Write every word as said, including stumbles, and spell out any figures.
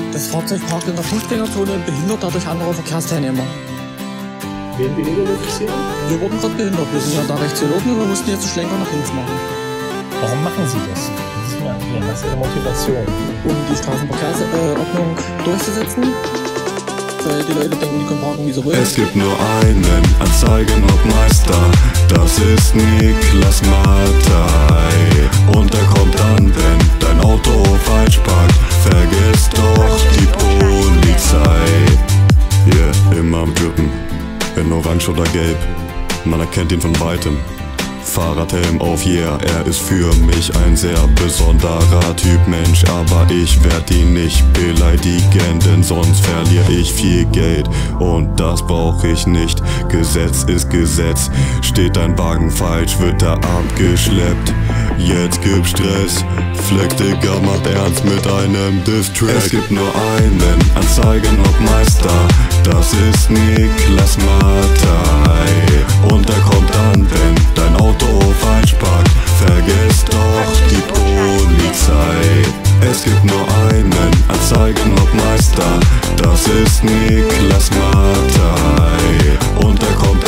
Das Fahrzeug parkt in der Fußgängerzone und behindert dadurch andere Verkehrsteilnehmer. Wen behindert das hier? Wir wurden gerade behindert. Wir sind ja da rechts gelaufen und wir mussten jetzt einen Schlenker nach links machen. Warum machen Sie das? Das ist mir erklären. Was ist Ihre Motivation? Um die Straßenverkehrsordnung durchzusetzen. Weil die Leute denken, die können parken, wie sie wollen. Es gibt nur einen Anzeigenobmeister, das ist Niklas Mattei. Und er kommt an, wenn dein Auto falsch parkt. Vergiss doch die Polizei. Yeah, immer am Gürten, in orange oder gelb, man erkennt ihn von weitem. Fahrradhelm auf, yeah, er ist für mich ein sehr besonderer Typ Mensch. Aber ich werd ihn nicht beleidigen, denn sonst verliere ich viel Geld und das brauch ich nicht. Gesetz ist Gesetz, steht dein Wagen falsch, wird er abgeschleppt. Jetzt gibt's Stress, Fleck Digga macht ernst mit einem Diss-Track. Es gibt nur einen Anzeigenobmeister, das ist Niklas Mattei. Und er kommt an, wenn dein Auto falsch parkt. Vergiss doch die Polizei. Es gibt nur einen Anzeigenobmeister, das ist Niklas Mattei. Und er kommt